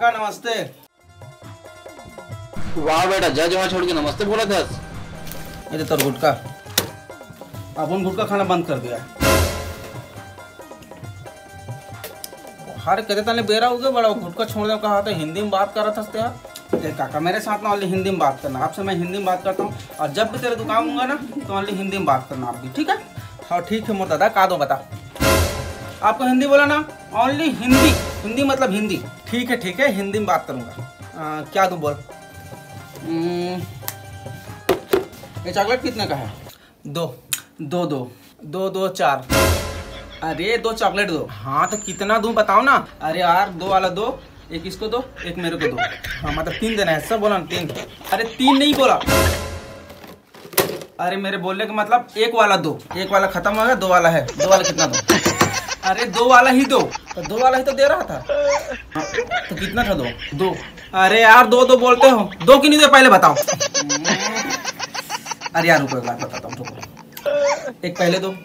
काका नमस्ते। वाह बेटा, जज वहाँ छोड़ के नमस्ते बोला था। ये तो गुटका, अपन गुटका खाना बंद कर दिया। हर कहते तने बेरा हो गया बड़ा, गुटका छोड़ दे कहा था, हिंदी में बात कर रहा था यार। देख काका मेरे साथ ना ओनली हिंदी में बात करना, आपसे मैं हिंदी में बात करता हूँ, और जब भी तेरे दुकान होगा ना तो ओनली हिंदी में बात करना आप भी, ठीक है? हाँ ठीक है मोर दादा, का दो बता। आपको हिंदी बोला ना, ओनली हिंदी, हिंदी मतलब हिंदी। ठीक है हिंदी में बात करूँगा। क्या दूँ बोल। ये चॉकलेट कितने का है? दो 4। अरे 2 चॉकलेट दो। हाँ तो कितना दूं बताओ ना। अरे यार 2 वाला दो, एक इसको दो, एक मेरे को दो। हाँ मतलब 3 देना है, सब बोला ना 3। अरे 3 नहीं बोला, अरे मेरे बोलने का मतलब 1 वाला दो, 1 वाला खत्म हो गया, 2 वाला है। 2 वाला कितना दो? अरे 2 वाला ही दो, तो 2 वाला ही तो दे रहा था। हाँ, तो कितना था? 2। अरे यार 2 बोलते हो, 2 क्यों नहीं दे पहले बताओ। अरे यार रुको एक बात बताता हूँ, रुको। एक पहले दो,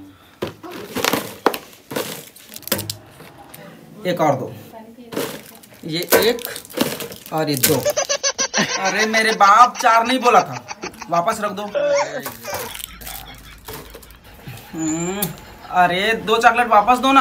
एक और दो, ये 1 और ये 2। अरे मेरे बाप 4 नहीं बोला था, वापस रख दो। अरे 2 चॉकलेट वापस दो ना।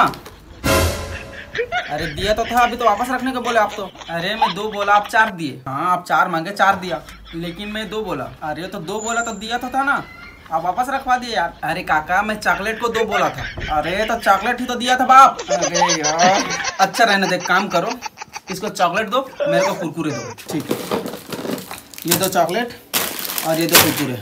अरे दिया तो था, अभी तो वापस रखने को बोले आप तो। अरे मैं 2 बोला, आप 4 दिए। हाँ आप 4 मांगे, 4 दिया, लेकिन मैं 2 बोला। अरे तो 2 बोला तो दिया तो था ना, आप वापस रखवा दिए यार। अरे काका मैं चॉकलेट को 2 बोला था। अरे तो चॉकलेट ही तो दिया था बाप। अरे यार अच्छा रहने दे, काम करो, इसको चॉकलेट दो, मेरे को कुरकुरे दो। ठीक है, ये 2 चॉकलेट और ये 2 कुरकुरे।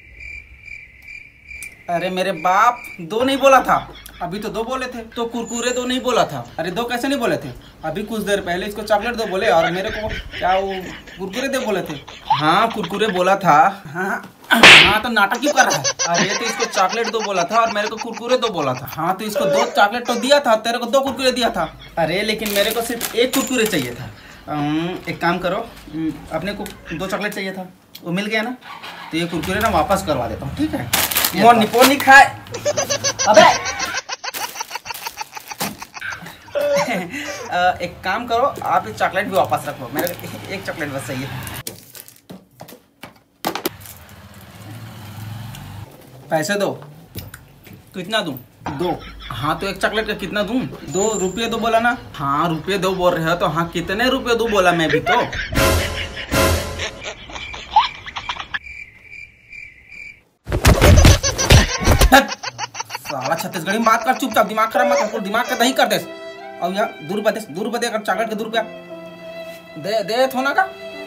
अरे मेरे बाप 2 नहीं बोला था, अभी तो 2 बोले थे, तो कुरकुरे 2 नहीं बोला था। अरे 2 कैसे नहीं बोले थे? अभी कुछ देर पहले इसको चॉकलेट 2 बोले और मेरे को क्या वो कुरकुरे 2 बोले थे। हाँ कुरकुरे बोला था। हाँ तो नाटक क्यों कर रहा है? अरे तो इसको चॉकलेट 2 बोला था और मेरे को कुरकुरे 2 बोला था। हाँ तो इसको 2 चॉकलेट तो दिया था, तेरे को 2 कुरकुरे दिया था। अरे लेकिन मेरे को सिर्फ 1 कुरकुरे चाहिए था। एक काम करो, अपने को 2 चॉकलेट चाहिए था, वो मिल गया ना, तो ये कुरकुरे ना वापस करवा देता हूँ, ठीक है? मोनी खाए। अबे एक काम करो, आप ये चॉकलेट भी वापस रखो, मेरे 1 चॉकलेट बस चाहिए। पैसे दो। कितना दूं? 2। हाँ तो 1 चॉकलेट का कितना दूं? 2 रुपये 2 बोला ना। हाँ रुपये 2 बोल रहे हो तो हाँ कितने रुपये 2 बोला मैं भी तो। साला छत्तीसगढ़ी में बात कर, चुपचाप, दिमाग खराब मत कर, दिमाग का दही कर दे। और यार 2 रुपये दे, 2 रुपये दे, अगर चॉकलेट के 2 रुपया दे थोना का।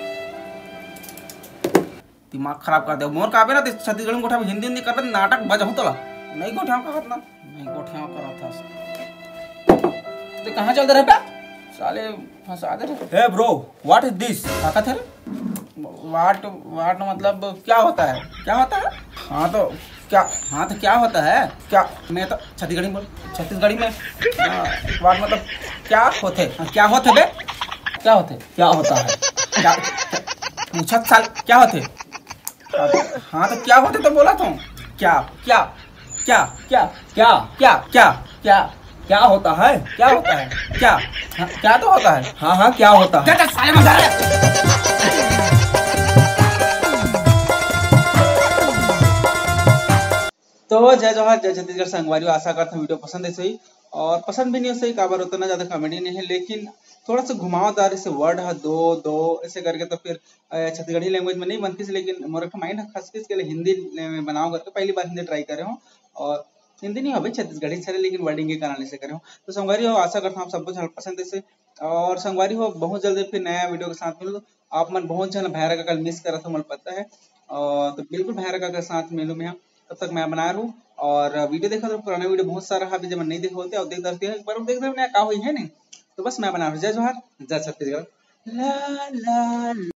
दिमाग खराब कर दे मोर का ना, छत्तीसगढ़ी में गोठा हिंदी कर रहे नाटक बजा तो नहीं गोठा का हाथ ना, नहीं गोठा करा था। तो कहाँ चल रहे पे साले, फंसा दे रहे। Hey bro what is this? काका थे वाट मतलब क्या होता है? क्या होता है? हाँ तो क्या होता है? क्या मैं तो छत्तीसगढ़ी बोल, छत्तीसगढ़ी में वाट मतलब क्या होते? क्या होते बे? क्या होते? क्या होता है? क्या पूछा साल क्या होते? हाँ तो क्या होते तो बोला तो। क्या क्या क्या क्या क्या क्या क्या क्या क्या होता है? क्या होता है? क्या हाँ, क्या तो होता है? हाँ क्या होता है? साले मजा तो जय जवाहर जय छत्तीसगढ़ संगवारी, आशा करता हूँ वीडियो पसंद है सही, और पसंद भी नहीं है सही, काबर उतना ज्यादा कॉमेडी नहीं है, लेकिन थोड़ा सा घुमावदार ऐसे वर्ड है, दो ऐसे करके तो फिर छत्तीसगढ़ी लैंग्वेज में नहीं बनती, लेकिन मोर माइंड है खास के लिए हिंदी में बनाओ करके पहली बार हिंदी ट्राई करे हूँ, और हिंदी नहीं हो भाई छत्तीसगढ़ी से, लेकिन वर्डिंग के कारण से करे हूँ। तो संगवारी हो, आशा करता हूँ आप सबको पसंद है, और संगवारी हो बहुत जल्दी फिर नया वीडियो के साथ मिलो। आप मन बहुत जन भैरा का कल मिस करा था, मुझे पता है, और तो बिल्कुल भैरा का साथ मिलूँ मैं, तब तक मैं बना रहूँ। और वीडियो देखा तो पुराना वीडियो बहुत सारा है, जब नहीं देखे होते और देख दर्द एक बार देख दे क्या हुई है नहीं, तो बस मैं बना रहा हूँ। जय जोहार जय छत्तीसगढ़। ला ला